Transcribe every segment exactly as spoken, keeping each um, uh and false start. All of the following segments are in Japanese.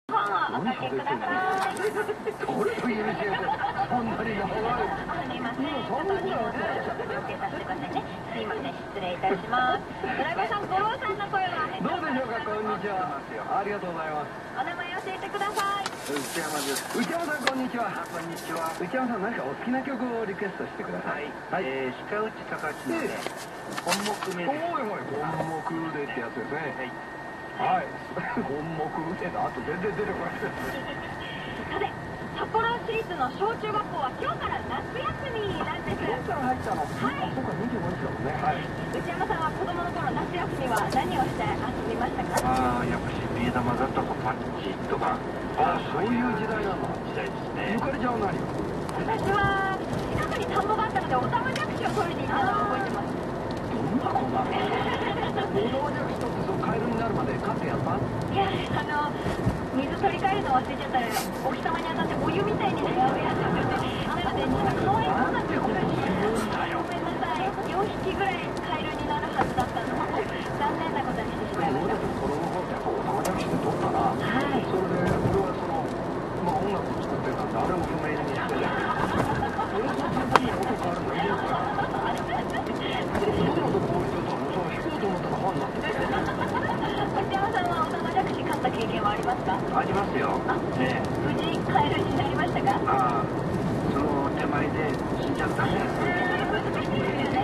おかけください。 どれという字がそんなに長い。 すいません、ちょっと荷物を受けさせてくださいね。すいません、失礼いたします。ドライバーさん、五郎さんの声はどうでしょうか。こんにちは。ありがとうございます。 お名前教えてください。 内山です。内山さん、こんにちは。こんにちは。内山さん、何かお好きな曲をリクエストしてください。はい。えー、鹿内隆のね、本木目です。おいおい、本木でってやつですね。はい。はい。本木でだ。あと全然出てこない。 さて、札幌市立の小中学校は今日から夏休みなんです。 今日から入ったの。はい。そうか、にじゅうごにちだもんね。はい。 内山さんは子供の頃夏休みは何をして遊びましたか？ ああ、やっぱしビー玉だとかパッチとか。 ああ、そういう時代なの。 時代ですね。 ゆかりちゃんは何？ 私は近くに田んぼがあったのでオタマジャクシを取りに行ったのを覚えてます。 どんな子なの？オタマジャクシ取ってそのカエルになるまで飼ってやった？ いや、あの水取り替えるの忘れちゃったらお日様に当たってお湯みたいになるやつで、なので可愛いものなんていうことにごめんなさい。よんひきぐらいカエルになるはずだったのを残念なことにしてしまいました。 子供の頃ってやっぱオタマジャクシで取ったな。 はい。 それで俺はそのまあ音楽を作ってたんであれも不明にしてね。俺の自分に音変わるのいいのかな。子供のとこ置いてたの。その弾こうと思ったらファンになってて。 内山さんはオタマジャクシ飼った経験はありますか？ ありますよ。ね。 無事カエルになりましたか？ ああ、その手前で死んじゃったね。 難しいですよね。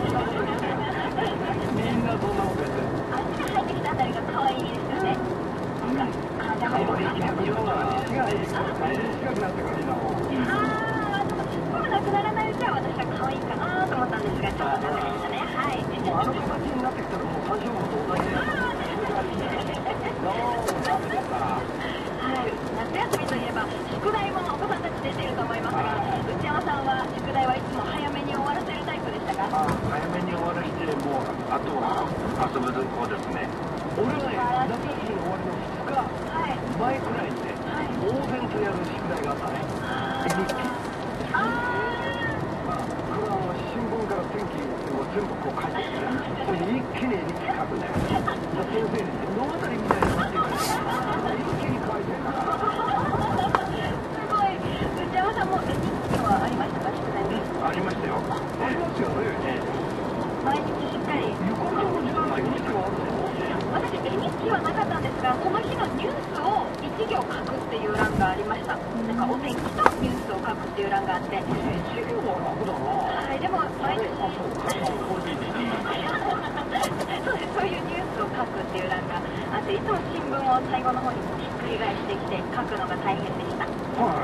みんなそんなことやってる。 足が生えてきたあたりが可愛いですよね。体も可愛い逆のが足が生えてきたらカエルに近くなってからいいなもん。 ああ、でも尻尾がなくならないうちは私は可愛いかなと思ったんですが、ちょっとダメでしたね。はい。 あの形になってきたらもう三四郎と同じで。 はい、夏休みといえば宿題もお子さんたち出てると思いますが、内山さんは宿題はいつも早めに終わらせるタイプでしたか？ ああ、早めに終わらして、もう、あとは遊ぶ方ですね。 俺はね、夏休みの終わりのふつかまえくらいにね、猛然とやる宿題があったね。日記。まあ、これはあの新聞から天気を全部こう書いてきて、それで一気に日記書くんだよ。先生に物語みたいになってるから、一気に書いてるから。 すごい。内山さんも日記はありましたか？宿題に。 ありましたよ。 ありますよね。 毎日しっかり。 ゆかりちゃんの時代に日記はあるの？ 私、絵日記はなかったんですが、その日のニュースを一行書くっていう欄がありました。なんかお天気とニュースを書くっていう欄があって。 一行は楽だな。 はい、でも毎日そうです、そういうニュースを書くっていう欄があって、いつも新聞を最後の方にひっくり返してきて書くのが大変でした。 はい。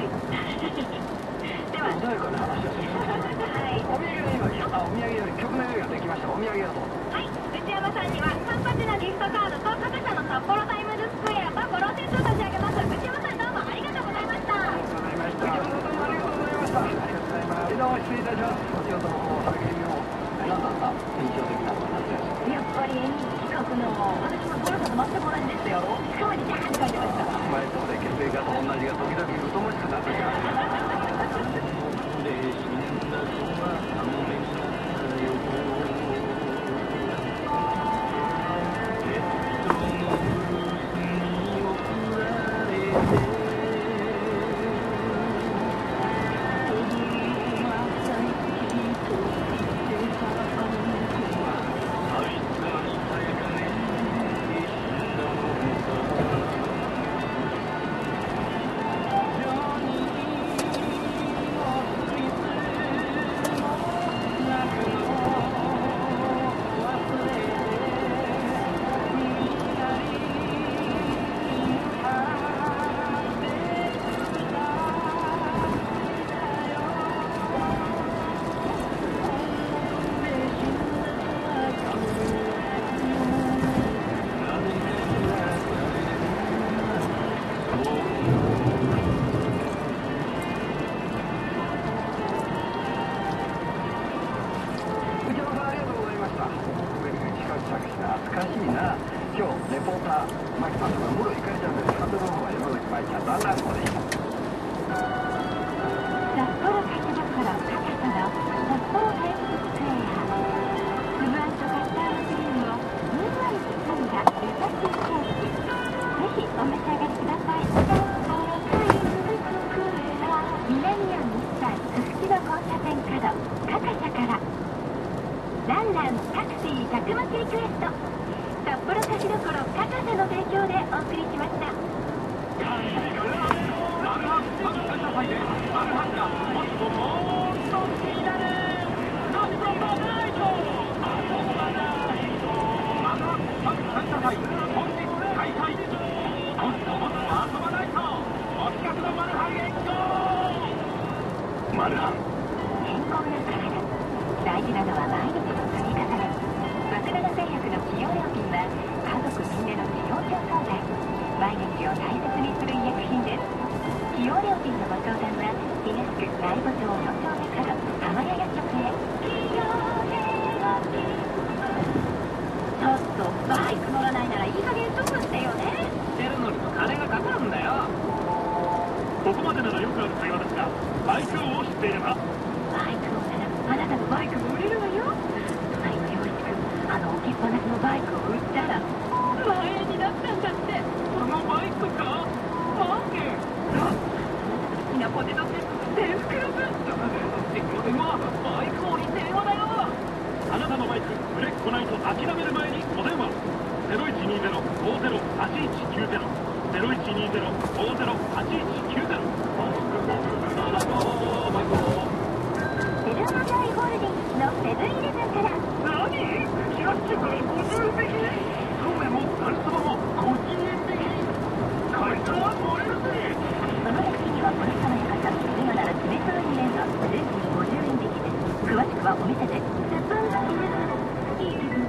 では、 穏やかな話ですね。 はい。 お土産の今、あ、お土産より曲の用意ができました。お土産だと。 はい、内山さんにはさんパチのギフトカードと各社の札幌タイムズスクエアとゴローセットを差し上げます。内山さん、どうもありがとうございました。 ありがとうございました。ありがとうございました。ありがとうございます。どうも失礼いたします。お仕事の方、励みを何だった印象的なことなんです。 やっぱり絵日記書くの、私もゴロさんと全く同じですよ。しかもにジャーって書いてました。 前とで血液型同じが時々疎ましくなってきます。懐かしいな。今日レポーターマキさんとか室井かりちゃんです。ハンドルの方は山崎舞ちゃんとアンランコでした。 札幌カスバから高さの札幌タイムズスクエア。粒あんとカスタードクリームをふんわり包んだ優しいケーキ。ぜひお召し上がりください。 マルハン。 健康な体。大事なのは毎日の積み重ね。松永製薬の起用料金は家族みんなの治療長総菜。毎日を大切にする医薬品です。起用料金のご相談は東区内部町よん丁目角浜屋薬局へ。起用料金。ちょっとバイク乗らないならいい加減処分してよね。 捨てるのにも金がかかるんだよ。 ここまでならよくある会話ですが、バイクを知っていれば。 バイクをならあなたのバイクも売れるわよ。隣の洋一君、あの置きっぱなしのバイクを売ったら万円になったんだって。 このバイクか万円。 好きなポテトチップスてん袋分。 今バイクをに電話だよ。 あなたのバイク売れっこないと諦める前にお電話。ゼロいちにゼロ ごゼロ はちいちきゅうゼロ ゼロいちにゼロ ごゼロ はちいちきゅうゼロ。 セルマダイホールディングスのセブンイレブンから。 何？キラッチからごじゅうえん引き？そうめんもざるそばもごじゅうえん引き？会社は乗れるぜ。 その薬にはこれ様やかさ、今なら冷たい円が税込みごじゅうえん引きです。詳しくはお店で。セブンイレブンイレブン。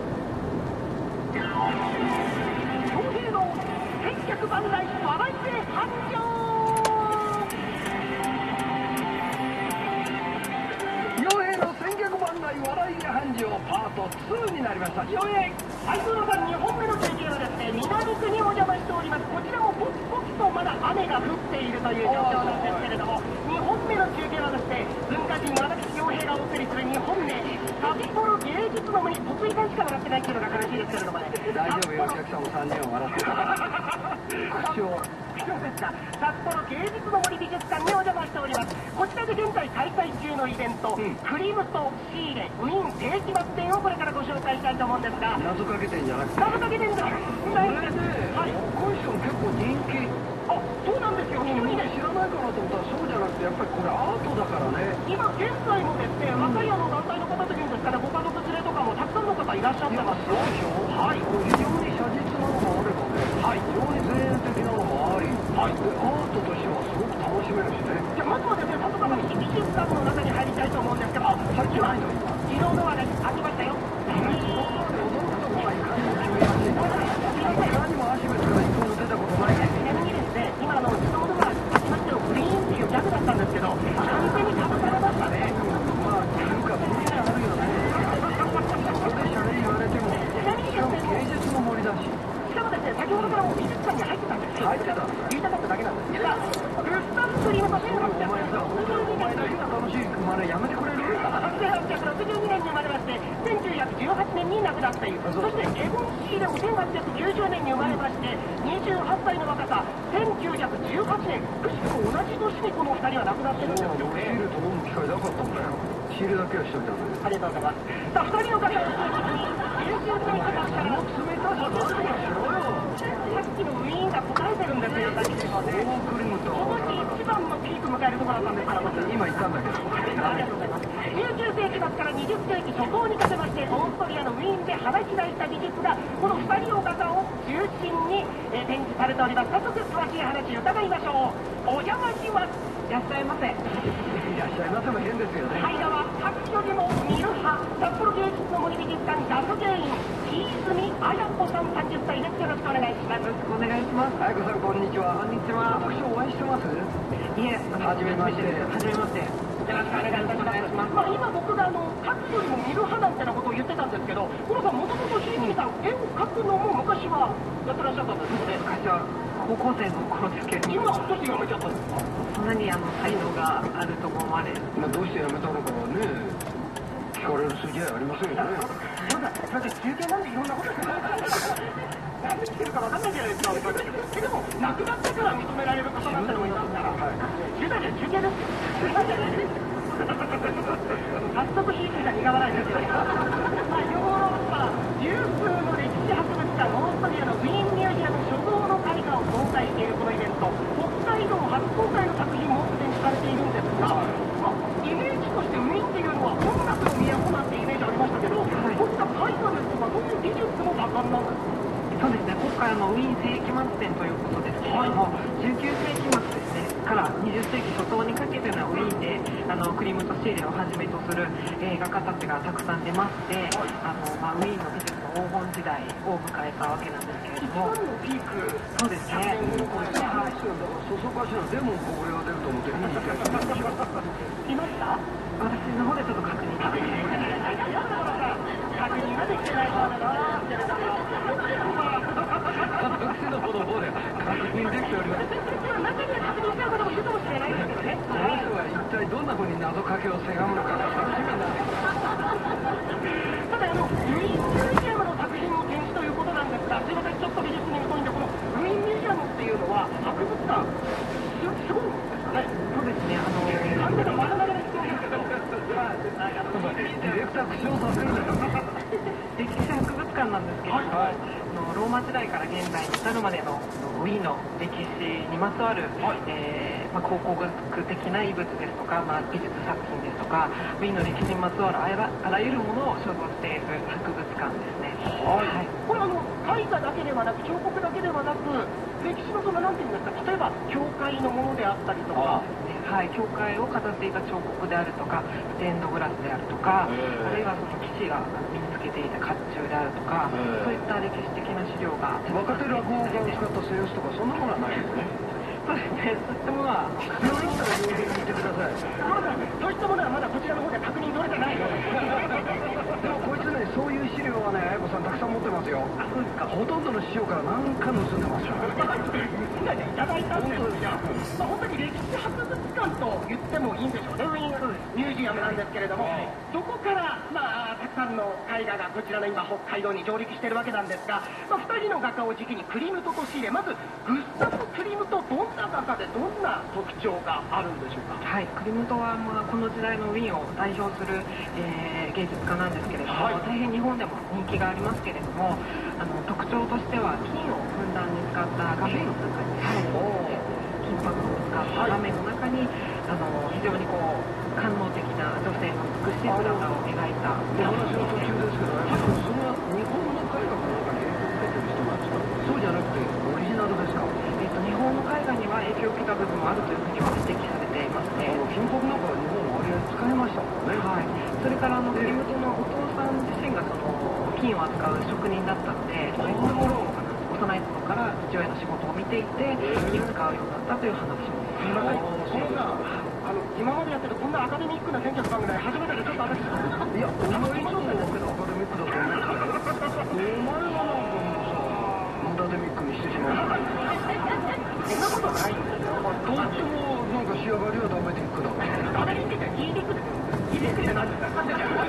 翔平の千客万来笑いで繁盛。 洋平の千客万来笑いで繁盛パートツーになりました。 洋平、最後の晩に本目の中継はですね、南区にお邪魔しております。こちらもポツポツとまだ雨が降っているという状況なんですけれども、にほんめの中継はですね、文化人私洋平がお送りするにほんめ、札幌芸術の森、突井さんしか笑ってないっていうのが悲しいですけれどもね。 大丈夫よ、お客さんもさんにんは笑ってた口を札幌芸術の森美術館にお邪魔しております。こちらで現在開催中のイベント、うん、クリムとシーレウィン世紀末展をこれからご紹介したいと思うんですが、 謎かけ店じゃなくて謎かけ店じゃないんです。 はい、今週も結構人気。 あ、そうなんですよ。非常にね、 知らないかなと思ったらそうじゃなくて、やっぱりこれアートだからね。 今現在もですね、若いあの団体の方というんですから、ご家族連れとかもたくさんの方いらっしゃってます。 そうでしょ。はい、非常に写実なのもあればね、はい、非常に前衛的なのもあり、はい、でアートとしてはすごく楽しめるしね。 じゃあまずはですね、早速あの美術館の中に入りたいと思うんですけど、 入ってないの今自動ドアが開きましたよ。 驚くとこがいかにも決めやすいから、何も足別から一個も出たことない。 ちなみにですね、今あの自動ドア開きましたよ、グリーンっていうギャグだったんですけど、完全にかぶされましたね。 まあ、なんか無理があるよね。そこでシャレ言われても、しかも芸術の森だし。 しかもですね、先ほどからもう美術館に入ってたんですよ。 入ってた言いたかっただけなんですけど、グッサンクリームとせんはっぴゃくお前だけが楽しい真似やめてくれる？ せんはっぴゃくろくじゅうにねんに生まれまして、せんきゅうひゃくじゅうはちねんに亡くなったという。そしてエゴン・シーレもせんはっぴゃくきゅうじゅうねんに生まれまして、にじゅうはっさいの若さ、せんきゅうひゃくじゅうはちねん、くしくも同じ年にこのふたりは亡くなってるんですよね。 シールと飲む機会なかったんだよ。シールだけはしといたんだよ。 ありがとうございます。さあ、ふたりの方を中心に、優秀な方から冷たさ出すなしろよ。 さっきのウィーンが答えてるんですよ、さっきのね。 大クリムとこの日一番のピーク迎えるところだったんですから、僕。 今言ったんだけど。 ありがとうございます。じゅうきゅうせいき末からにじゅっせいき初頭にかけまして、オーストリアのウィーンで花開いた美術が、このふたりの方を中心に、えー、展示されております。早速、詳しい話を伺いましょう。お邪魔します。いらっしゃいませ。 いらっしゃいませも変ですよね。 間は各よりも見る派、札幌芸術の森美術館学芸員、木泉彩子さんさんじゅっさいです。よろしくお願いします。よろしくお願いします。 彩子さん、こんにちは。 こんにちは。 私お会いしてます？ いえ、 はじめまして。 はじめまして。よろしくお願いいたします。まあ、今僕があの描くよりも見る派なんてなことを言ってたんですけど、このさんもともとひいみさん、絵を描くのも昔はやってらっしゃったんですよね。 昔は高校生の頃ですけど、 今は年やめちゃったんですか？ そんなにあの才能があると思われ、 まあ、どうして辞めたのかはね、聞かれる筋合いありませんよね。 そうだ、だって中継なんでいろんなこと何言ってるか分かんないじゃないですか。でも、亡くなってから認められる方だったのもいますから、中継です中継です。すいません。早速いい人が苦笑いですよ。まあ、ヨーロッパ有数の歴史博物館、オーストリアのウィーンミュージアム初動の絵画を公開しているこのイベント、北海道初公開の作品も展示されているんですが、まあ、イメージとしてウィーンっていうのは音楽の都なんてイメージありましたけど、こういった絵画ですとか、そういう美術も盛んなんですか？ そうですね、今回あのウィーン世紀末展ということですけど、 も、じゅうきゅうせいき末ですねからにじゅっせいき初頭にかけてのウィーンであのクリムト・シーレをはじめとする映画家たちがたくさん出まして、あの、まあ、ウィーンの美術の黄金時代を迎えたわけなんですけれども、 ピークそうですね。 これさ、そそかしらでもこれが出ると思って見に行きたいと思うんですよ。 いました？ 私の方でちょっと確認して確認ができてないそうだなって。 私の方の方で確認できております。 中には確認したいこともいるかもしれないですけどね。 この人は一体どんな風に謎かけをせがむのかが楽しみになってきます。 ただあのウィーンミュージアムの作品の展示ということなんですが、すいませんちょっと美術に疎いんで、このウィーンミュージアムっていうのは博物館すごいんですかね。 そうですね。あのなんでか丸投げで聞こえるけど、 ディレクター苦笑させるんだよ。 歴史博物館なんですけれども、 はい、 あのローマ時代から現代に至るまでのウィーンの歴史にまつわる、はい、えーまあ、考古学的な遺物ですとか、まあ、美術作品ですとか、ウィーンの歴史にまつわるあらあらゆるものを所蔵している博物館ですね。 はい、これあの絵画だけではなく彫刻だけではなく、歴史のその何て言うんですか、例えば教会のものであったりとか、 はい、教会を飾っていた彫刻であるとか、ステンドグラスであるとか、あるいはその騎士が身につけていた甲冑であるとか、そういった歴史的な資料が若手落語家を使ったセールスとかそんなものはないですね。 そうですね、そういったものは必要だったら両方聞いてください。 そういったものはまだこちらの方で確認取れてないので。 でもこいつね、そういう資料はね、綾子さんたくさん持ってますよ。 あ、そうですか。 ほとんどの資料から何か盗んでますよ。 今ね、いただいたんですが、まあ、本当に歴史博物館と言ってもいいんでしょうね、ウィーンミュージアムなんですけれども、そこから、まあ、たくさんの絵画がこちらの今、北海道に上陸しているわけなんですが、まあ、ふたりの画家を軸にクリムトとシーレ、まずグスタフ・クリムト、どんな画家でどんな特徴があるんでしょうか。 はい、クリムトは、まあ、この時代のウィーンを代表する、えー、芸術家なんですけれども、はい、大変日本でも人気がありますけれども、あの特徴としては金をふんだんに使った画面の中に、はい、金箔を使った画面の中に、あの非常にこう官能的な女性の美しい姿を描いた。 お話の途中ですけど、それは日本の絵画の中に影響を受けてる人なんですか。そうじゃなくてオリジナルですか。 えっと日本の絵画には影響を受けた部分もあるというふうには指摘されていますね。 金箔なんかは日本はあれ使いましたもんね。 はい。それからあのクリムトのお父さん自身がその金を扱う職人だったので、そういったものを幼い頃から父親の仕事を見ていて金を使うようになったという話も今までこんなあの今までやってるこんなアカデミックな選曲番組初めてでちょっと私いやお前もアカデミックだと思ってたよ。お前はなんかもうさアカデミックにしてしまう。 そんなことないんですよ。 どっちもなんか仕上がりはダメでいくだろう。 ダメでいくってギーディックですよ。ギーディックじゃないですか。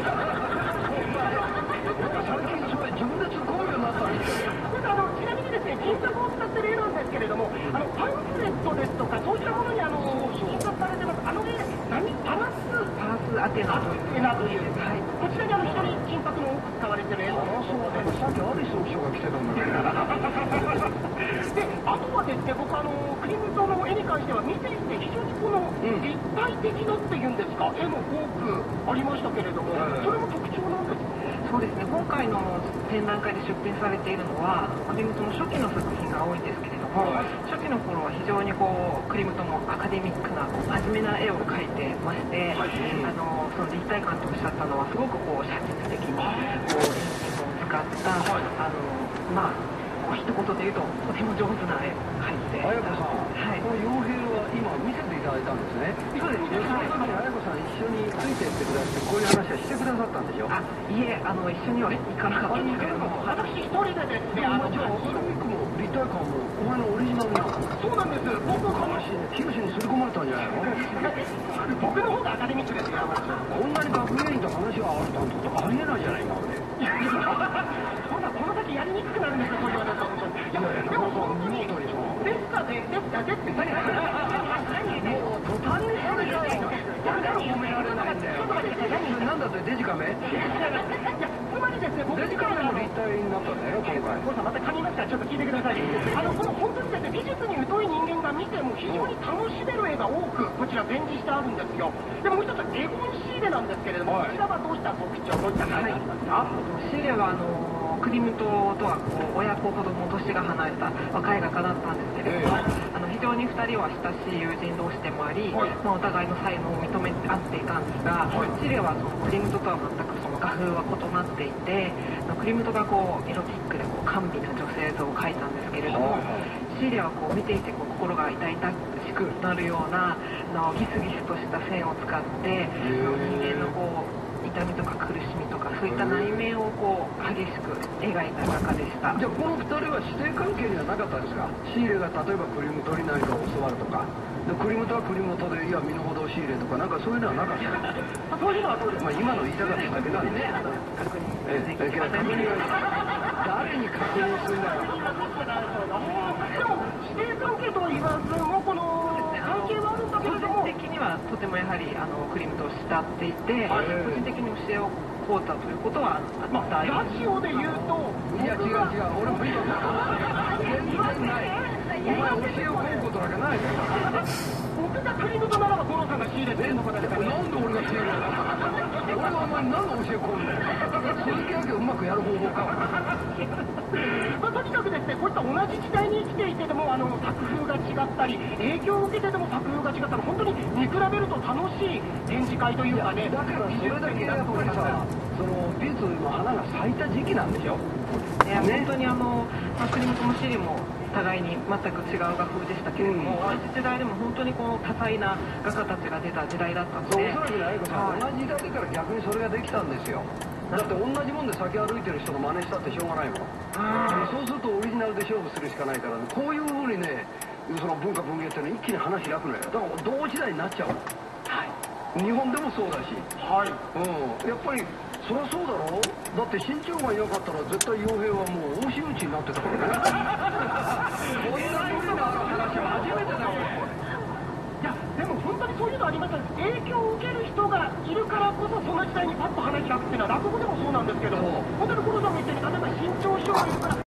最近それ自分で突っ込むようになったんですよ。 あのちなみにですね、金箔を使ってる絵なんですけれども、あのパンフレットですとかそういったものにあの印刷されてます。あの絵何パラスパラスアテナというエナという、はい、こちらにあの非常に金箔の多く使われてる絵なんです。 そうだね。さっきアリスの人が来てたんだけど。 で、あとはですね、僕あのクリムトの絵に関しては見ていて非常にこの立体的だっていうんですか、絵も多くありましたけれども、それも特徴なんですか。 そうですね、今回の展覧会で出展されているのはクリムトの初期の作品が多いんですけれども、はい、初期の頃は非常にこうクリムトもアカデミックなこう真面目な絵を描いてまして、はい、あのその立体感とおっしゃったのはすごくこう写実的にこう演出を使った、はい、あのまあ一言で言うととても上手な絵を描いて。 綾子さん、はい、この傭兵は今見せていただいたんですね。 そうですね。 その時に綾子さん一緒についていってくださってこういう話はしてくださったんでしょ。 あ、いえ、あの一緒には行かなかったんですけれども、 私一人でですね、あのじゃあアカデミックも立体感もお前のオリジナルなの。 そうなんです。僕話ヒロシにすり込まれたんじゃないの。 僕の方がアカデミックですよ。 こんなに学芸員と話があるなんてことありえないじゃない今まで。 そんなこの先やりにくくなるんですよ、そう言われると。いや、でも本当にですかね、ですかですって何もう途端にそれじゃないの。何褒められないんだよ。 なんだってデジカメ？いや、つまりですね、 デジカメも立体になったんだよ今回。 これさまた噛みますからちょっと聞いてください。あのこの本当にですね、美術に疎い人間が見ても非常に楽しめる絵が多くこちら展示してあるんですよ。でももう一つエゴンシーレなんですけれども、こちらはどうした特徴、どういった感じですか？ シーレはあのクリムトとはこう親子ほども年が離れた若い画家だったんですけれども、 にふたりは親しい友人同士でもあり、 はいまあ、お互いの才能を認め合っていたんですが、シーレはそのクリムトとは全くその画風は異なっていて、クリムトがこうエロティックでこう甘美な女性像を描いたんですけれども、シーレはこう見ていてこう心が痛々しくなるようなあのギスギスとした線を使って人間のこう痛みとか苦しみとかそういった内面をこう激しく描いた画家でした。 じゃあこのふたりは師弟関係にはなかったですか？シーレが例えばクリムトに何かを教わるとか、でクリムトはクリムトでいや身の程をシーレとかなんかそういうのはなかった。 そういうのはそうです。 まあ今の言いたかっただけなんで、 確認ええ、確認誰に確認するんだよ。 でも師弟関係とは言わずもうこの関係はあるんだけれども、 個人的にはとてもやはりあのクリムトを慕っていて、個人的に教えを請うたということはまあ、ラジオで言うといや違う違う、俺も今全然ない。お前教えを請うことなんかないから。 僕がクリムトならば五郎さんが仕入れてるのかですから、 なんで俺が教えるんだ。俺はお前何の教え込んだよ。鈴木明をうまくやる方法か。 まあ、とにかくですね、こういった同じ時代に生きていてでもあの作風が違ったり影響を受けてでも作風が違ったら本当に見比べると楽しい展示会というかね。 だからそれだけやっぱりさ、その美術の花が咲いた時期なんでしょ。 いや、本当にあの、まあ、クリムトもシーレも互いに全く違う画風でしたけれども、同じ時代でも本当にこう多彩な画家たちが出た時代だったので、 おそらくね、愛子さん、同じだけから逆にそれができたんですよ。だって同じもんで先歩いてる人の真似したってしょうがないもん。そうするとオリジナルで勝負するしかないから、こういうふうにね、その文化文芸っていうのは一気に話開くのよ。だから同時代になっちゃうの。日本でもそうだし、はい、うん、やっぱりそりゃそうだろう。だって新潮がいなかったら絶対傭兵はもう大仕打ちになってたからね。こんな無理な話は初めてだよ。 いやでも本当にそういうのありました。影響を受ける人がいるからこそその時代にパッと花開くっていうのは落語でもそうなんですけど、本当に五郎さんが言ったように例えば新潮師匠がいるから